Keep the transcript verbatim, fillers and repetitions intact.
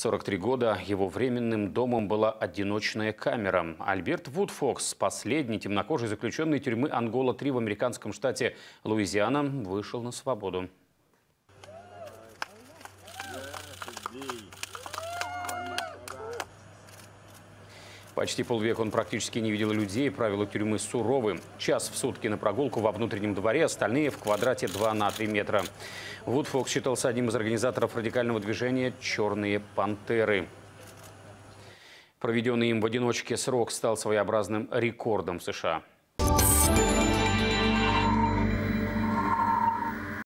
сорок три года его временным домом была одиночная камера. Альберт Вудфокс, последний темнокожий заключенный тюрьмы Ангола-три в американском штате Луизиана, вышел на свободу. Почти полвека он практически не видел людей, правила тюрьмы суровы. Час в сутки на прогулку во внутреннем дворе, остальные в квадрате два на три метра. Вудфокс считался одним из организаторов радикального движения «Черные пантеры». Проведенный им в одиночке срок стал своеобразным рекордом в США.